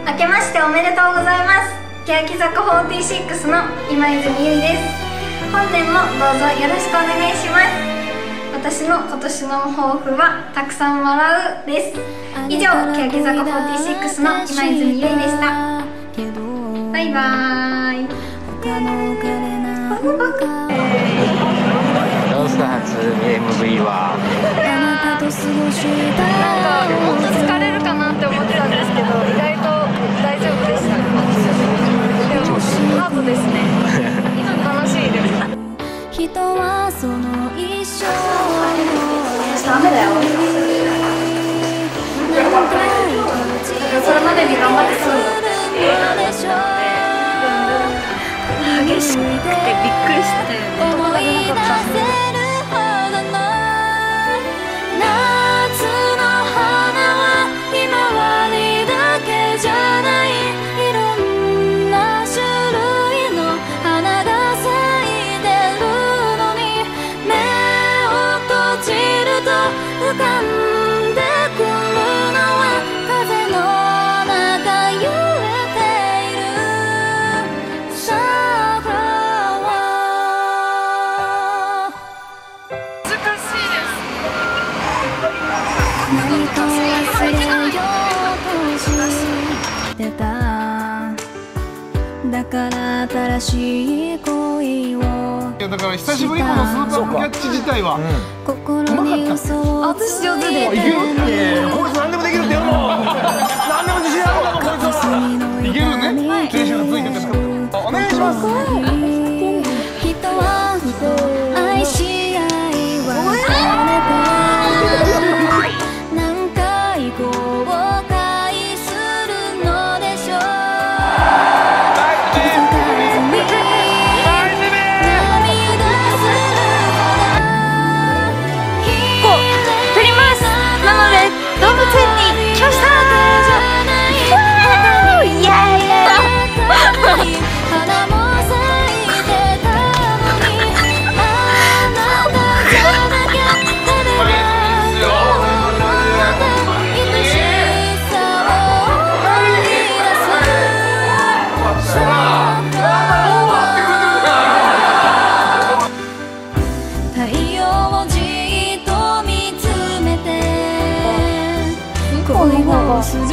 明けましておめでとうございます。欅坂46の今泉ゆいです。本年もどうぞよろしくお願いします。私の今年の抱負はたくさん笑うです。以上、欅坂46の今泉ゆいでした。バイバーイ。 ロース初 MV はなんかもっと疲れるかなって思ってたんですけど、意外と大丈夫でした。でもハードですね。楽しいです。雨だよ。それまでに頑張って済んだ。激しくてびっくりしたよね。音が出なかったんで。 だから新しい恋を。 いやだから久しぶりこのスーパーキャッチ自体はうまかった。 私上手で。 いける？こいつ何でもできるって言うの。何でも自信あるだろこいつは。いけるね。練習がついてて。お願いします。 人は愛し合いは何回後悔するのでしょう。する黄色い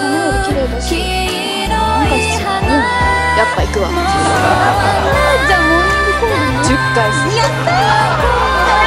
花。 やっぱ行くわ。 じゃあモーニングコール 10回する。 やったー。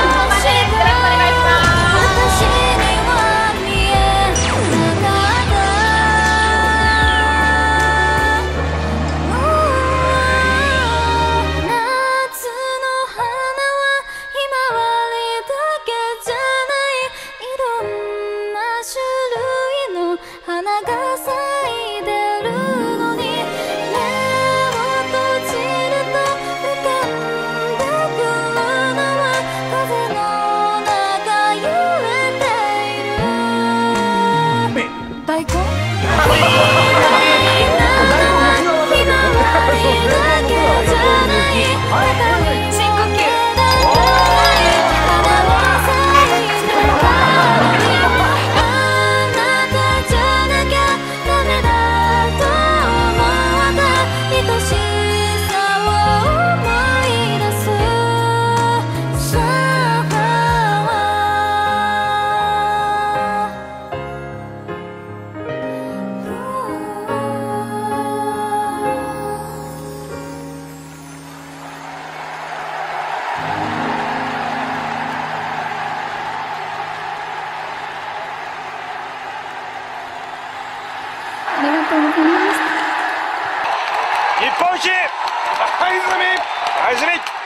ありがとうございます。 日本一、今泉